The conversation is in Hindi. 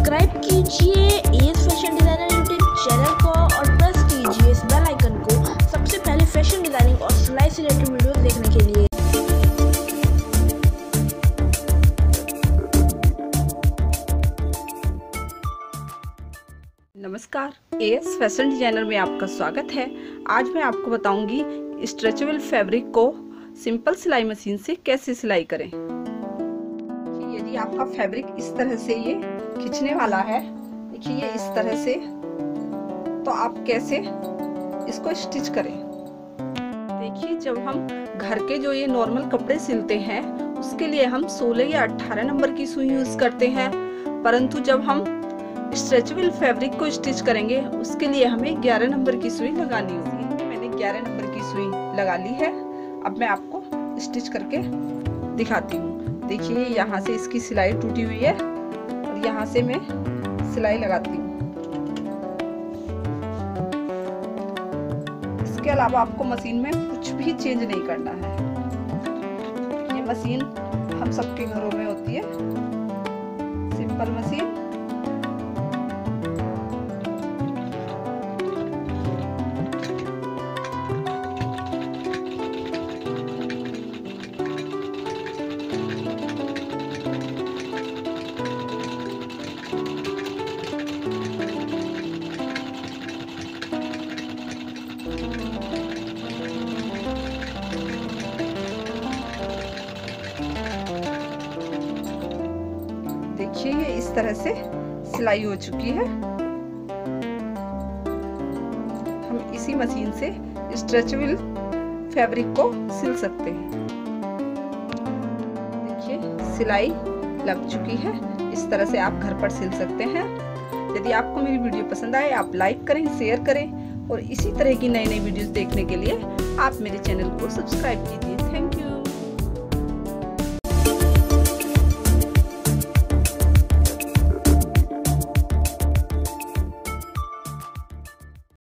सब्सक्राइब कीजिए एज फैशन डिजाइनर यूट्यूब चैनल को और प्रेस कीजिए इस बेल आइकन को सबसे पहले फैशन डिजाइनिंग और सिलाई से रिलेटेड वीडियो देखने के लिए। नमस्कार, एज फैशन डिजाइनर में आपका स्वागत है। आज मैं आपको बताऊंगी स्ट्रेचेबल फैब्रिक को सिंपल सिलाई मशीन से कैसे सिलाई करें। यदि आपका फैब्रिक इस तरह से ये खींचने वाला है, देखिए ये इस तरह से, तो आप कैसे इसको स्टिच करें। देखिए जब हम घर के जो ये नॉर्मल कपड़े सिलते हैं उसके लिए हम 16 या 18 नंबर की सुई यूज करते हैं, परंतु जब हम स्ट्रेचेबल फैब्रिक को स्टिच करेंगे उसके लिए हमें 11 नंबर की सुई लगानी होगी। मैंने 11 नंबर की सुई लगा ली है। अब मैं आपको स्टिच करके दिखाती हूँ। देखिए यहाँ से इसकी सिलाई टूटी हुई है और यहाँ से मैं सिलाई लगाती हूँ। इसके अलावा आपको मशीन में कुछ भी चेंज नहीं करना है। ये मशीन हम सबके घरों में होती है, सिंपल मशीन। देखिए ये इस तरह से सिलाई हो चुकी है। हम इसी मशीन से स्ट्रेचेबल फैब्रिक को सिल सकते हैं। देखिए सिलाई लग चुकी है। इस तरह से आप घर पर सिल सकते हैं। यदि आपको मेरी वीडियो पसंद आए आप लाइक करें, शेयर करें और इसी तरह की नई नई वीडियोस देखने के लिए आप मेरे चैनल को सब्सक्राइब कीजिए।